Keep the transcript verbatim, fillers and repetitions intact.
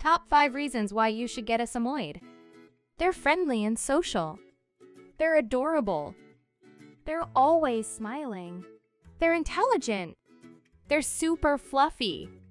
Top five reasons why you should get a Samoyed. They're friendly and social. They're adorable. They're always smiling. They're intelligent. They're super fluffy.